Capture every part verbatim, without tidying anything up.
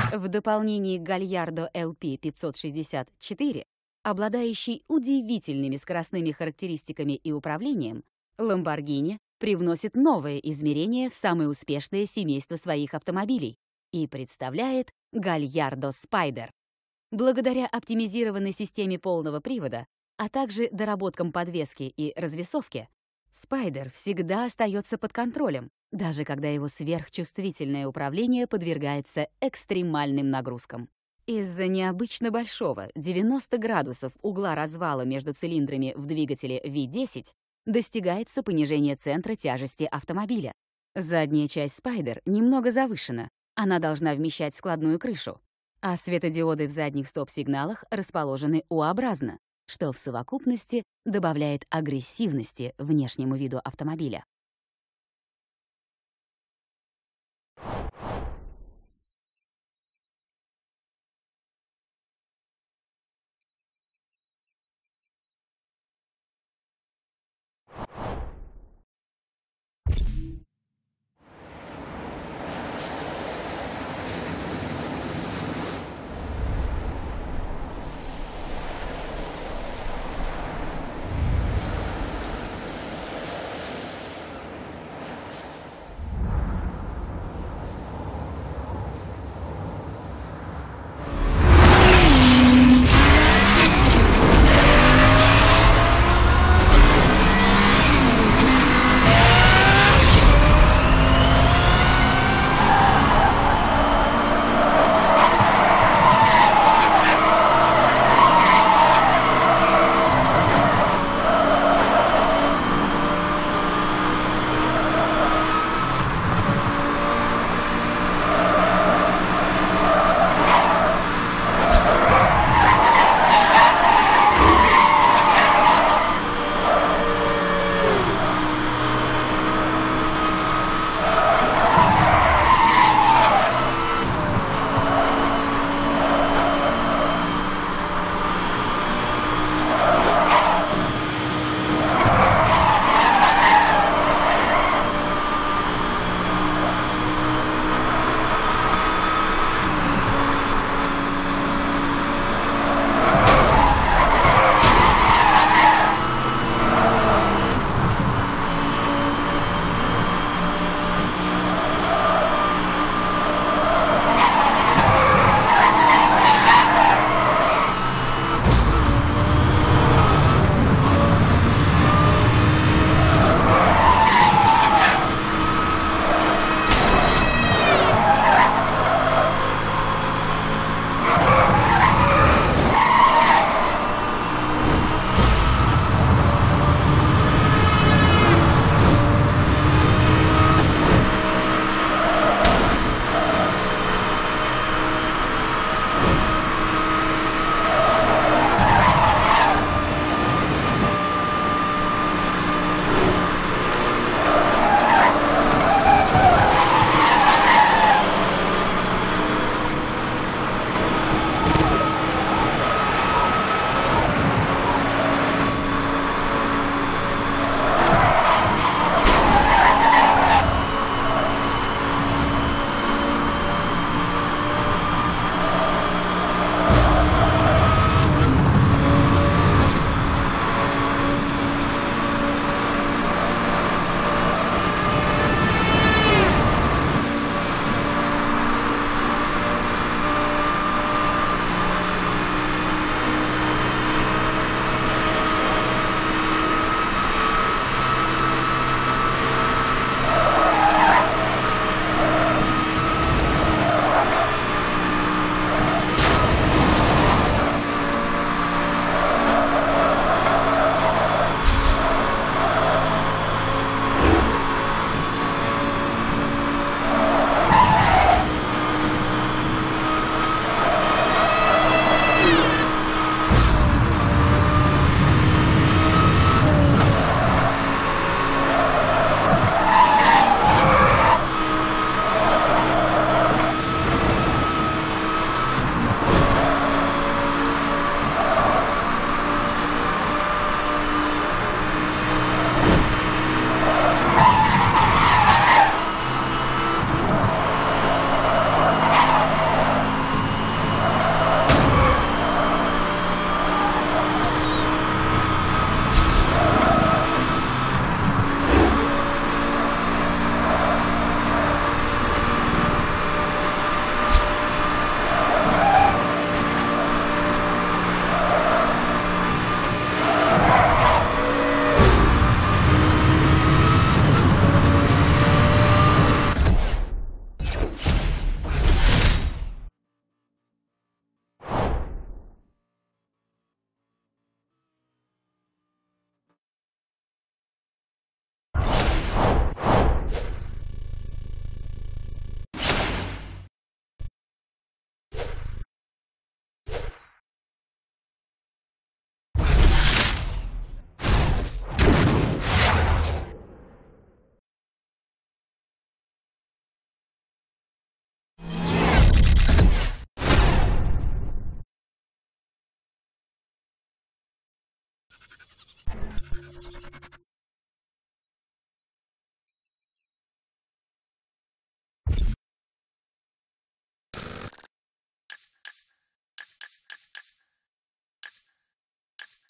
В дополнение к Gallardo эл пи пятьсот шестьдесят четыре, обладающий удивительными скоростными характеристиками и управлением, Lamborghini привносит новые измерения в самое успешное семейство своих автомобилей и представляет Gallardo Spider. Благодаря оптимизированной системе полного привода, а также доработкам подвески и развесовки, Spider всегда остается под контролем, даже когда его сверхчувствительное управление подвергается экстремальным нагрузкам. Из-за необычно большого девяносто градусов угла развала между цилиндрами в двигателе ви десять достигается понижение центра тяжести автомобиля. Задняя часть Spider немного завышена, она должна вмещать складную крышу, а светодиоды в задних стоп-сигналах расположены У-образно, что в совокупности добавляет агрессивности внешнему виду автомобиля.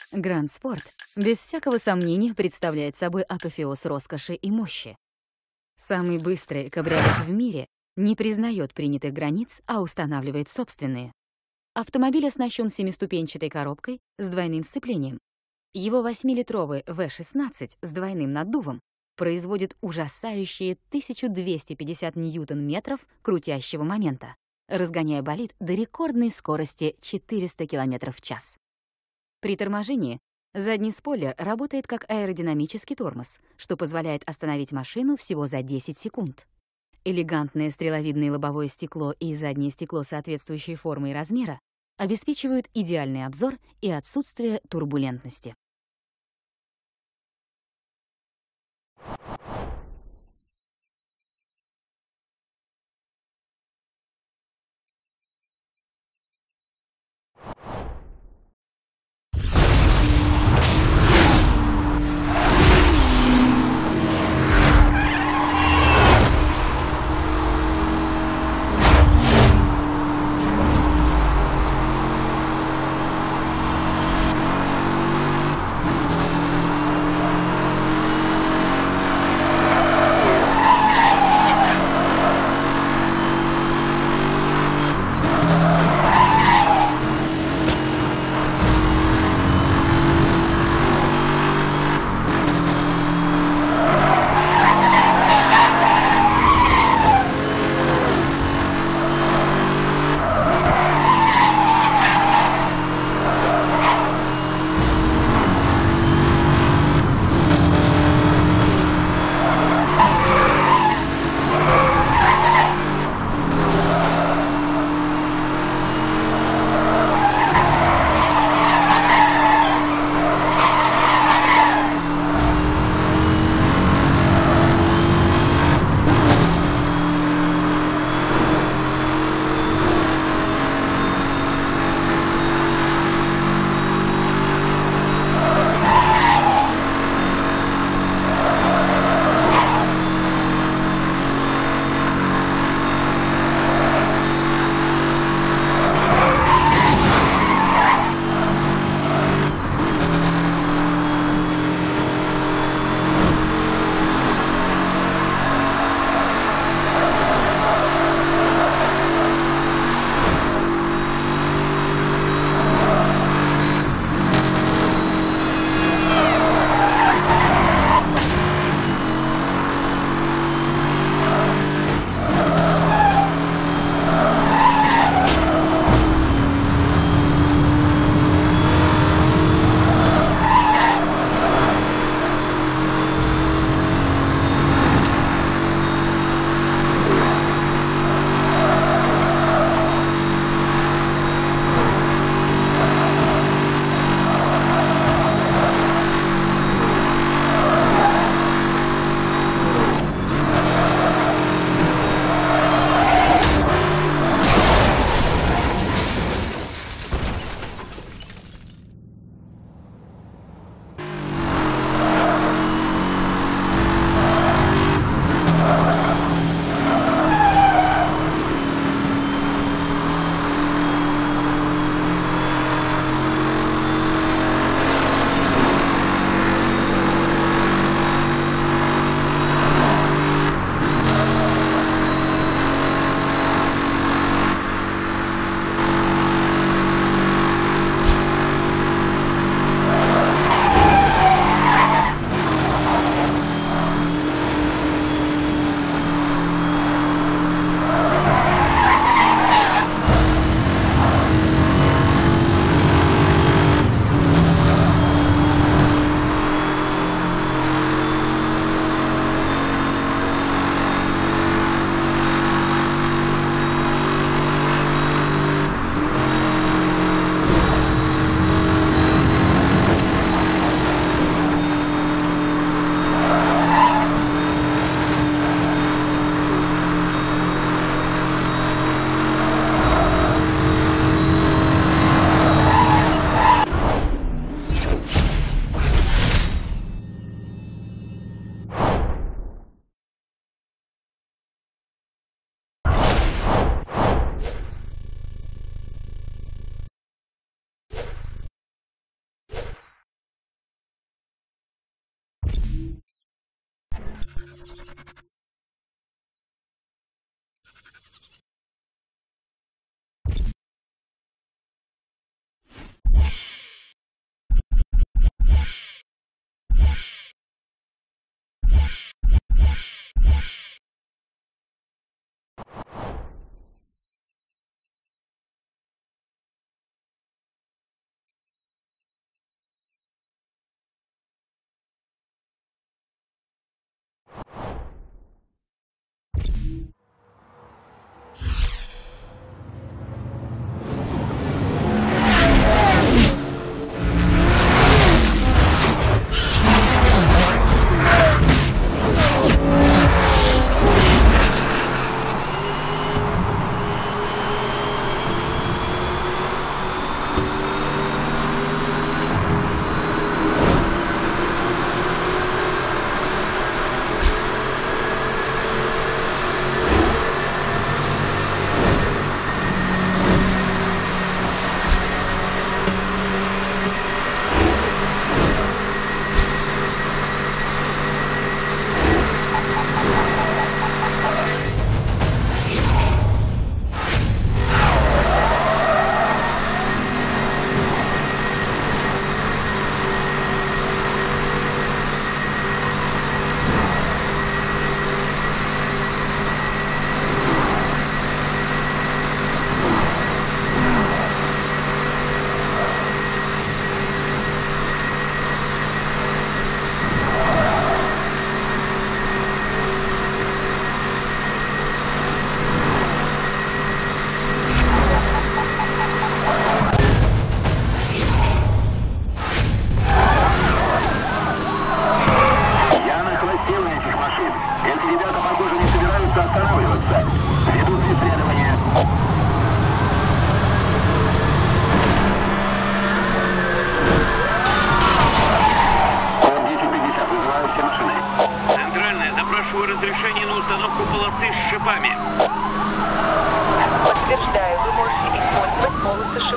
Гранд Спорт без всякого сомнения представляет собой апофеоз роскоши и мощи. Самый быстрый кабриолет в мире не признает принятых границ, а устанавливает собственные. Автомобиль оснащен семиступенчатой коробкой с двойным сцеплением. Его восьмилитровый вэ шестнадцать с двойным наддувом производит ужасающие тысячу двести пятьдесят ньютон-метров крутящего момента, разгоняя болид до рекордной скорости четыреста километров в час. При торможении задний спойлер работает как аэродинамический тормоз, что позволяет остановить машину всего за десять секунд. Элегантное стреловидное лобовое стекло и заднее стекло соответствующей формы и размера обеспечивают идеальный обзор и отсутствие турбулентности.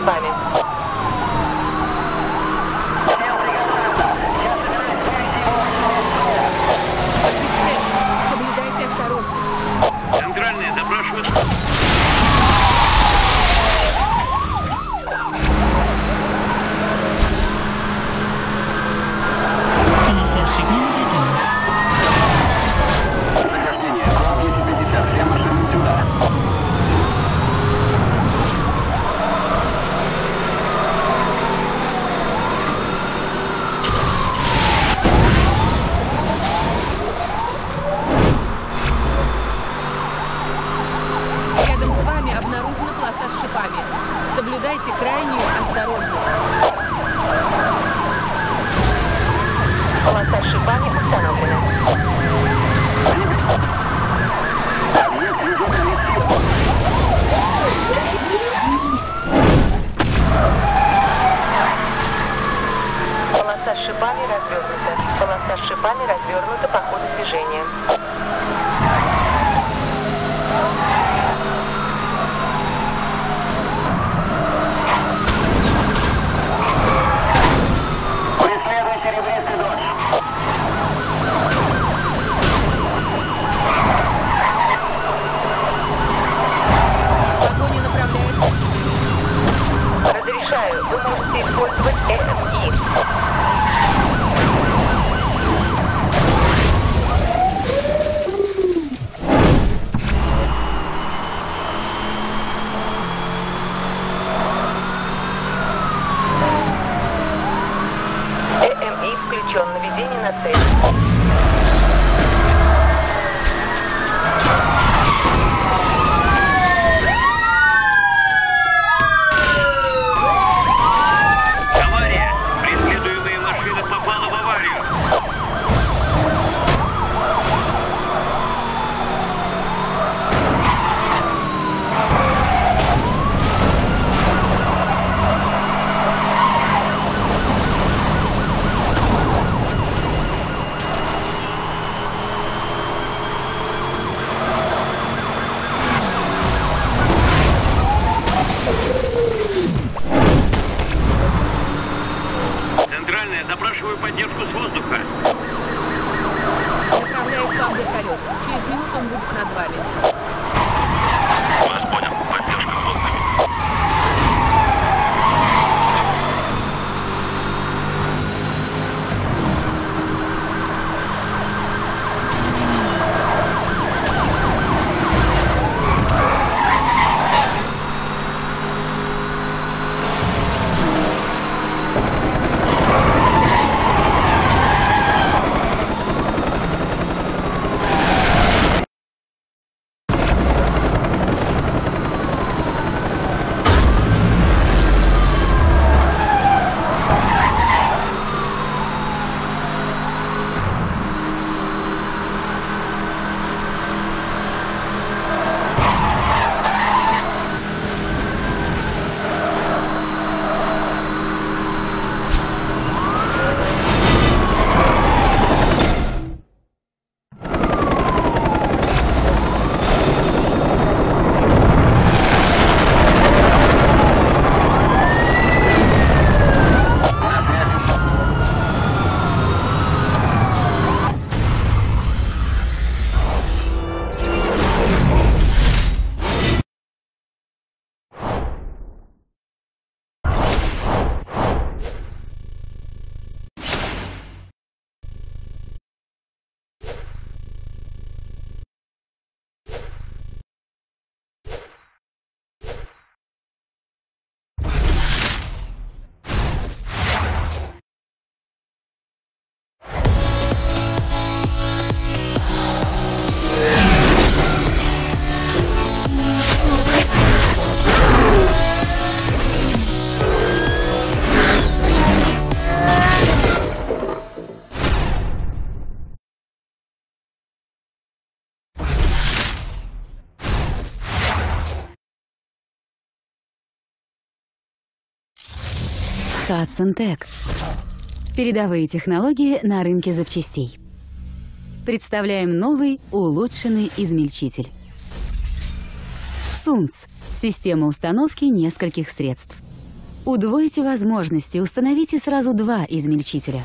шипами. Соблюдайте осторожность. Центральные запрашивают. Полоса сшибами готова. Захождение. Класс двести пятьдесят. Все машины сюда. Рядом с вами обнаружена полоса с шипами. Соблюдайте крайнюю осторожность. Полоса с шипами установлена. Полоса с шипами развернута. Полоса с шипами развернута по ходу движения. Преследуй серебристый дождь. Погоня направляется. Разрешаю, вы можете использовать э эм и. э эм и включен. Наведение на цель. Авария. Преследуемая машина попала в аварию. Центральная, запрашиваю поддержку с воздуха. Направляю к вам вертолет. Через минуту он будет над вами. Вас понял. Поддержка в воздухе. Hudson Tech. Передовые технологии на рынке запчастей. Представляем новый улучшенный измельчитель. сунс – система установки нескольких средств. Удвойте возможности, установите сразу два измельчителя.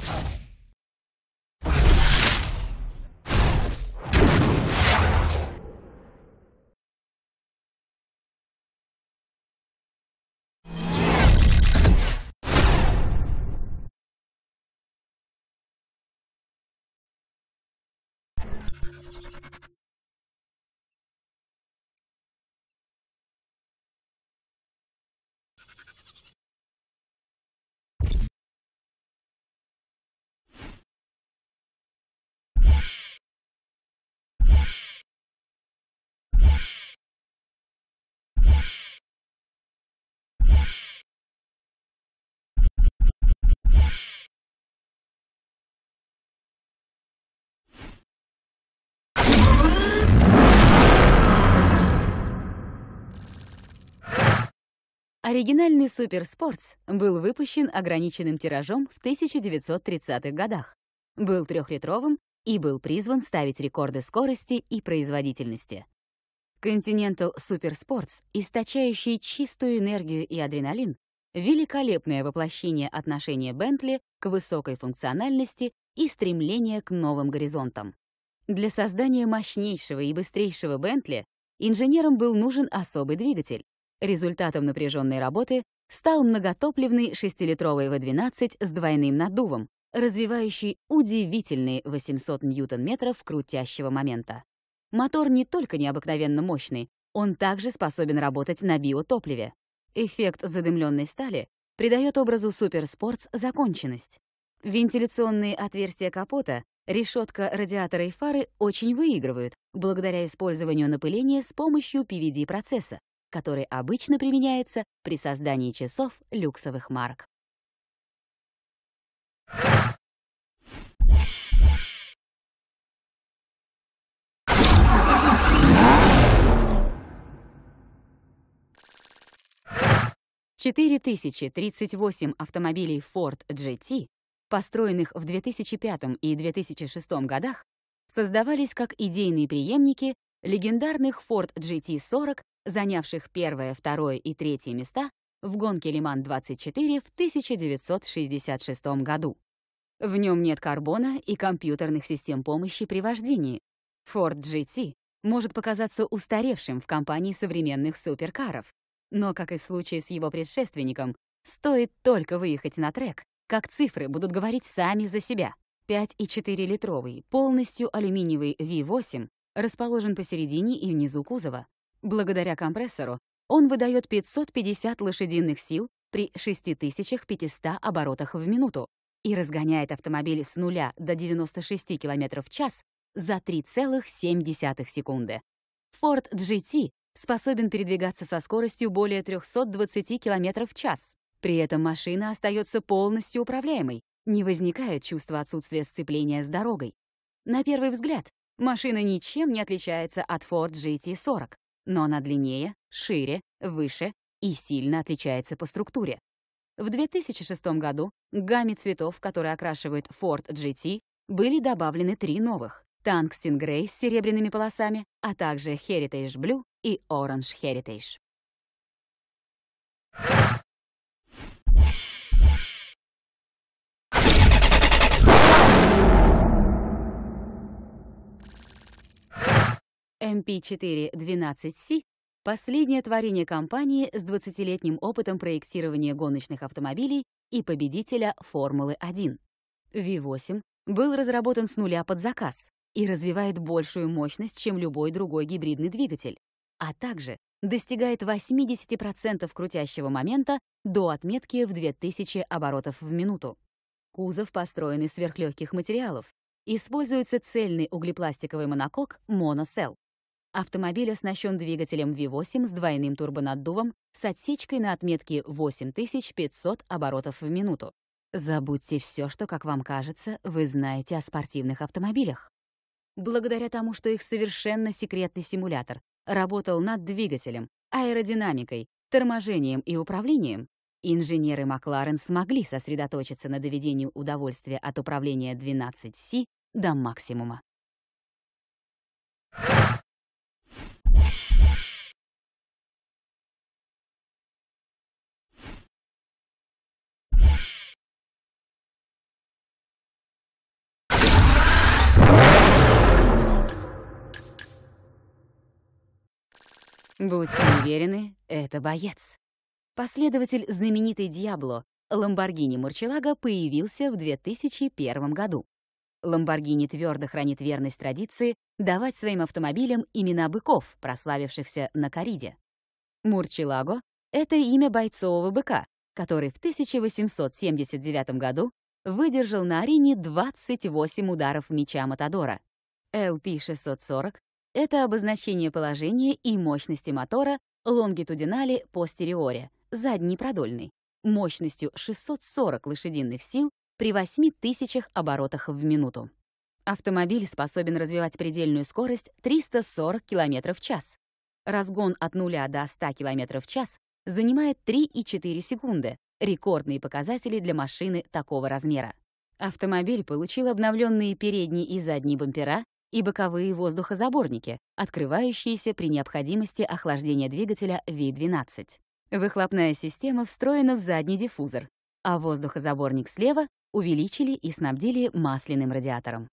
Оригинальный Super Sports был выпущен ограниченным тиражом в тысяча девятьсот тридцатых годах, был трехлитровым и был призван ставить рекорды скорости и производительности. Continental Super Sports, источающий чистую энергию и адреналин, великолепное воплощение отношения Bentley к высокой функциональности и стремления к новым горизонтам. Для создания мощнейшего и быстрейшего Bentley инженерам был нужен особый двигатель. Результатом напряженной работы стал многотопливный шестилитровый вэ двенадцать с двойным наддувом, развивающий удивительные восемьсот ньютон-метров крутящего момента. Мотор не только необыкновенно мощный, он также способен работать на биотопливе. Эффект задымленной стали придает образу Super Sports законченность. Вентиляционные отверстия капота, решетка радиатора и фары очень выигрывают благодаря использованию напыления с помощью пи ви ди-процесса, который обычно применяется при создании часов люксовых марок. четыре тысячи тридцать восемь автомобилей Ford джи ти, построенных в две тысячи пятом и две тысячи шестом годах, создавались как идейные преемники легендарных Ford джи ти сорок, занявших первое, второе и третье места в гонке Ле-Ман двадцать четыре в тысяча девятьсот шестьдесят шестом году. В нем нет карбона и компьютерных систем помощи при вождении. Ford джи ти может показаться устаревшим в компании современных суперкаров, но, как и в случае с его предшественником, стоит только выехать на трек, как цифры будут говорить сами за себя. пять и четыре литровый, полностью алюминиевый ви восемь расположен посередине и внизу кузова. Благодаря компрессору он выдает пятьсот пятьдесят лошадиных сил при шесть тысяч пятьсот оборотах в минуту и разгоняет автомобиль с нуля до девяноста шести километров в час за три целых семь десятых секунды. Ford джи ти способен передвигаться со скоростью более трёхсот двадцати километров в час. При этом машина остается полностью управляемой, не возникает чувства отсутствия сцепления с дорогой. На первый взгляд, машина ничем не отличается от Ford джи ти сорок, но она длиннее, шире, выше и сильно отличается по структуре. В две тысячи шестом году к гамме цветов, которые окрашивают Ford джи ти, были добавлены три новых — Tungsten Grey с серебряными полосами, а также Heritage Blue и Orange Heritage. эм пи четыре двенадцать си — последнее творение компании с двадцатилетним опытом проектирования гоночных автомобилей и победителя Формулы один. ви восемь был разработан с нуля под заказ и развивает большую мощность, чем любой другой гибридный двигатель, а также достигает восьмидесяти процентов крутящего момента до отметки в две тысячи оборотов в минуту. Кузов построен из сверхлегких материалов. Используется цельный углепластиковый монокок Monocell. Автомобиль оснащен двигателем ви восемь с двойным турбонаддувом с отсечкой на отметке восемь тысяч пятьсот оборотов в минуту. Забудьте все, что, как вам кажется, вы знаете о спортивных автомобилях. Благодаря тому, что их совершенно секретный симулятор работал над двигателем, аэродинамикой, торможением и управлением, инженеры Макларен смогли сосредоточиться на доведении удовольствия от управления двенадцать си до максимума. Будьте уверены, это боец. Последователь знаменитой Диабло Lamborghini Murcielago появился в две тысячи первом году. Lamborghini твердо хранит верность традиции давать своим автомобилям имена быков, прославившихся на корриде. Murcielago — это имя бойцового быка, который в тысяча восемьсот семьдесят девятом году выдержал на арене двадцать восемь ударов меча Матадора. эл пи шестьсот сорок — это обозначение положения и мощности мотора лонгитудинали постериоре, задний продольный, мощностью шестьсот сорок лошадиных сил при восьми тысячах оборотах в минуту. Автомобиль способен развивать предельную скорость триста сорок километров в час. Разгон от нуля до ста километров в час занимает три и четыре секунды, рекордные показатели для машины такого размера. Автомобиль получил обновленные передние и задние бампера и боковые воздухозаборники, открывающиеся при необходимости охлаждения двигателя ви двенадцать. Выхлопная система встроена в задний диффузор, а воздухозаборник слева увеличили и снабдили масляным радиатором.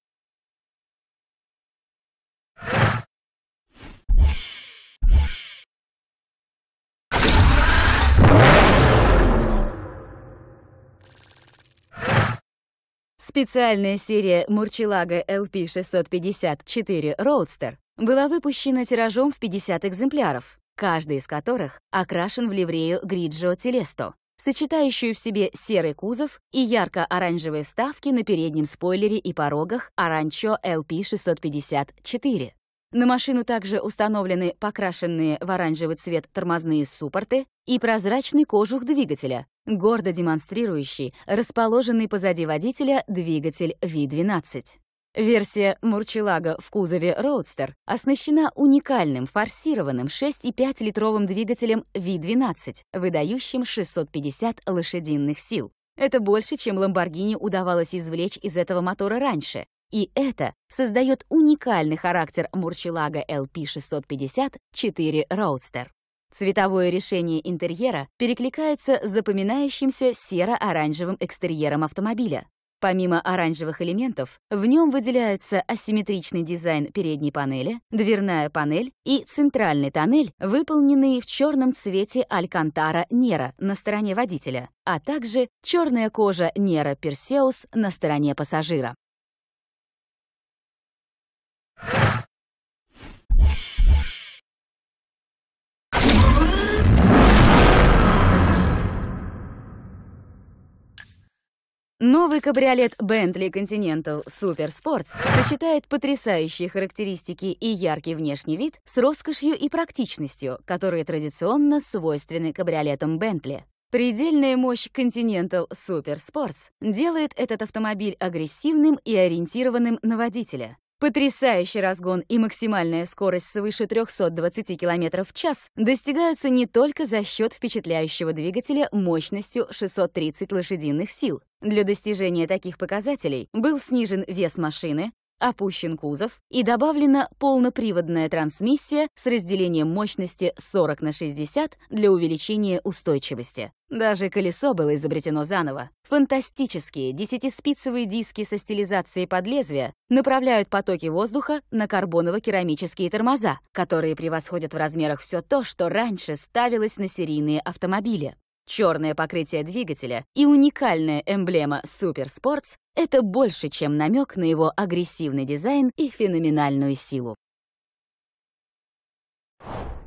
Специальная серия Murcielago эл пи шестьсот пятьдесят четыре Roadster была выпущена тиражом в пятьдесят экземпляров, каждый из которых окрашен в ливрею Grigio Telesto, сочетающую в себе серый кузов и ярко-оранжевые вставки на переднем спойлере и порогах Arancio эл пи шестьсот пятьдесят четыре. На машину также установлены покрашенные в оранжевый цвет тормозные суппорты и прозрачный кожух двигателя, гордо демонстрирующий расположенный позади водителя двигатель ви двенадцать. Версия Murcielago в кузове Roadster оснащена уникальным форсированным шесть и пять литровым двигателем ви двенадцать, выдающим шестьсот пятьдесят лошадиных сил. Это больше, чем Lamborghini удавалось извлечь из этого мотора раньше. И это создает уникальный характер Murcielago эл пи шестьсот пятьдесят четыре Roadster. Цветовое решение интерьера перекликается с запоминающимся серо-оранжевым экстерьером автомобиля. Помимо оранжевых элементов, в нем выделяются асимметричный дизайн передней панели, дверная панель и центральный тоннель, выполненные в черном цвете Alcantara Nero на стороне водителя, а также черная кожа Nero Perseus на стороне пассажира. Новый кабриолет Bentley Continental Super Sports сочетает потрясающие характеристики и яркий внешний вид с роскошью и практичностью, которые традиционно свойственны кабриолетам Bentley. Предельная мощь Continental Super Sports делает этот автомобиль агрессивным и ориентированным на водителя. Потрясающий разгон и максимальная скорость свыше трёхсот двадцати километров в час достигаются не только за счет впечатляющего двигателя мощностью шестьсот тридцать лошадиных сил. Для достижения таких показателей был снижен вес машины, опущен кузов и добавлена полноприводная трансмиссия с разделением мощности сорок на шестьдесят для увеличения устойчивости. Даже колесо было изобретено заново. Фантастические десятиспицевые диски со стилизацией под лезвие направляют потоки воздуха на карбоново-керамические тормоза, которые превосходят в размерах все то, что раньше ставилось на серийные автомобили. Черное покрытие двигателя и уникальная эмблема Super Sports — это больше, чем намек на его агрессивный дизайн и феноменальную силу.